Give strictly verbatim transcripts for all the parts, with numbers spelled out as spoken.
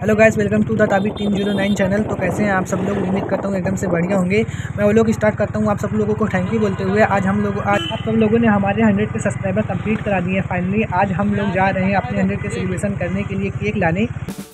Hello guys, welcome to the ताबी तीन zero nine channel. तो कैसे हैं आप सब लोग? उम्मीद करता हूँ एकदम से बढ़िया होंगे। मैं वो लोग स्टार्ट करता हूँ आप सब लोगों को थैंक यू बोलते हुए। आज हम लोग आज आप सब लोगों ने हमारे हंड्रेड के सब्सक्राइबर कंप्लीट करा दिए हैं फाइनली। आज हम लोग जा रहे हैं अपने हंड्रेड के सेलिब्रेशन करने के लिए केक लाने।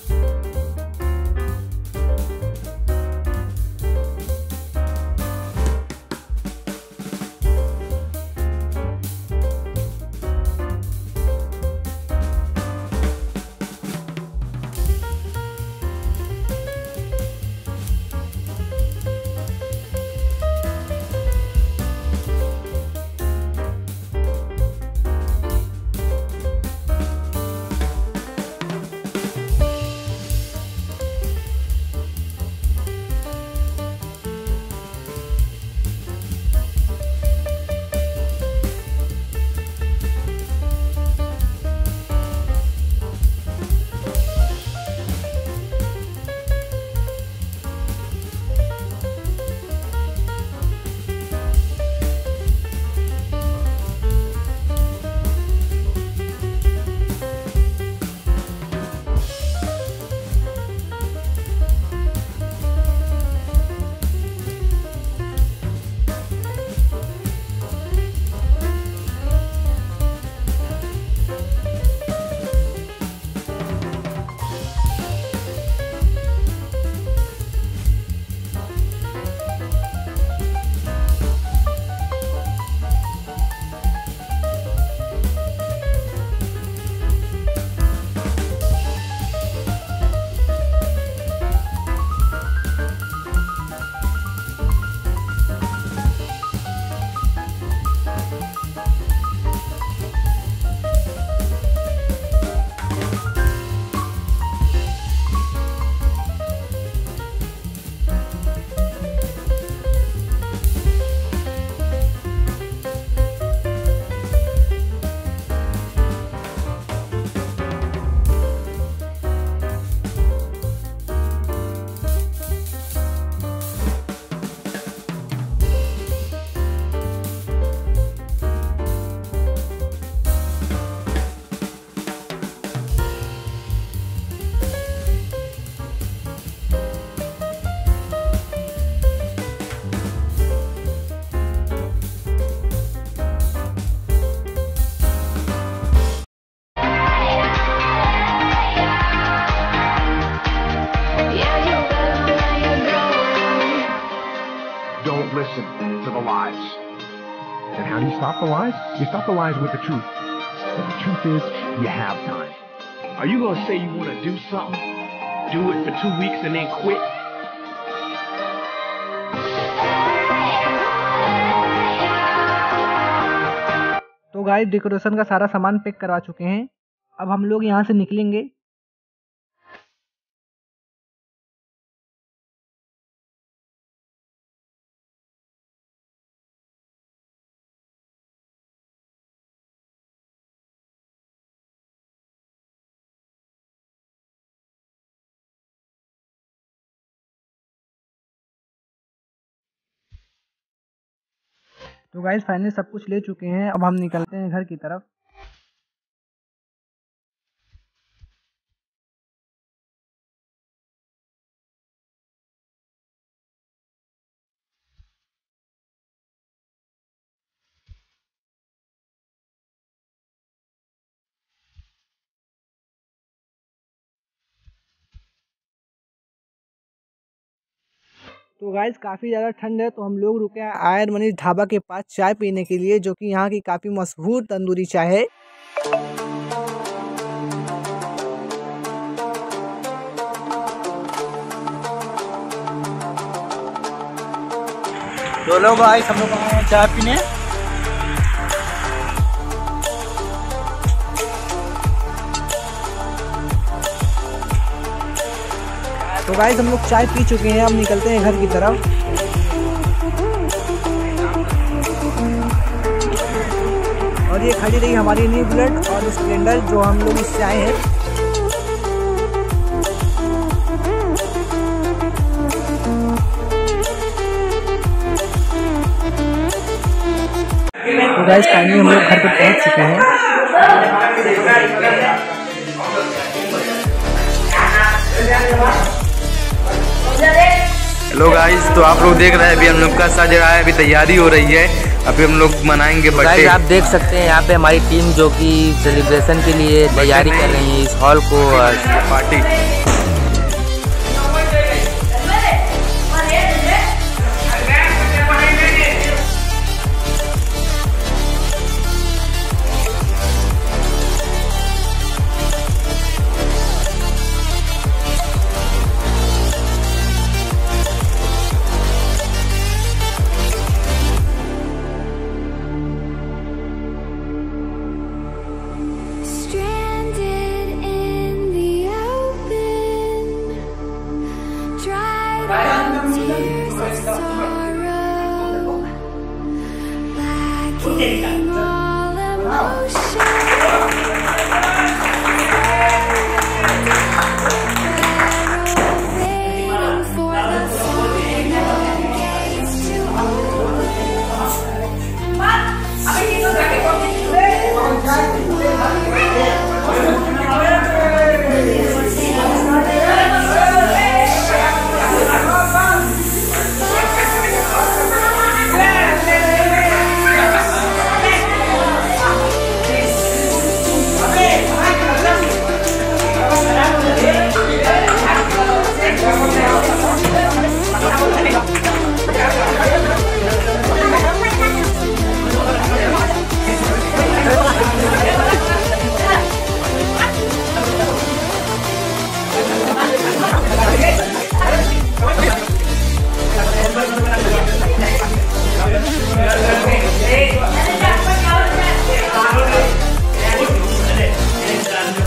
Don't listen to the lies. And how do you stop the lies? You stop the lies with the truth. And the truth is, you have time. Are you gonna say you wanna do something, do it for two weeks and then quit? तो guys, decoration का सारा सामान pack करवा चुके हैं। अब हम लोग यहाँ से निकलेंगे। तो गाइस, फाइनली सब कुछ ले चुके हैं। अब हम निकलते हैं घर की तरफ। तो गाइस, काफ़ी ज़्यादा ठंड है तो हम लोग रुके हैं आयरन मनीष ढाबा के पास चाय पीने के लिए, जो कि यहाँ की काफ़ी मशहूर तंदूरी चाय है। तो लोग गाइस, हम लोग आए हैं चाय पीने। तो गाइस, हम लोग चाय पी चुके हैं। अब निकलते हैं घर की तरफ। और ये खड़ी रही हमारी न्यू बुलेट और स्प्लेंडर, जो हम लोग इससे आए हैं। तो गाइस, फाइनली हम लोग घर पे पहुंच चुके हैं। हेलो गाइस, तो आप लोग देख रहे हैं अभी हम लोग का सज रहा है, अभी तैयारी हो रही है, अभी हम लोग मनाएंगे बर्थडे। आप देख सकते हैं यहाँ पे हमारी टीम जो कि सेलिब्रेशन के लिए तैयारी कर रही है इस हॉल को पार्टी।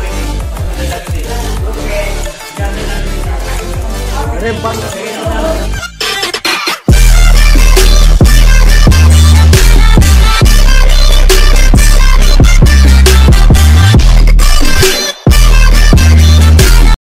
अरे बस